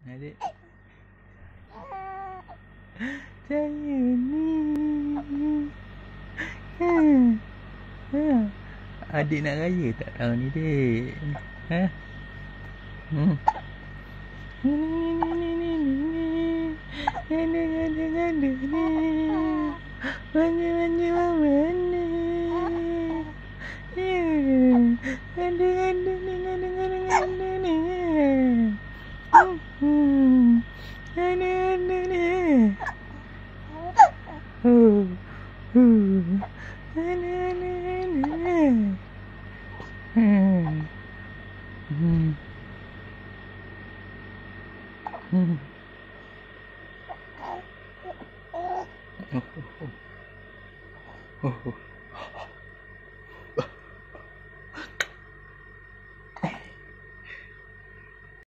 Adik. Saya ni. Adik nak raya tak tahun ni, Dek? Ha? Ganda-ganda ni. Manja-manja mama ni. Ganda-ganda ni, ganda-ganda ni. Ganda-ganda ni. Ganda-ganda ni.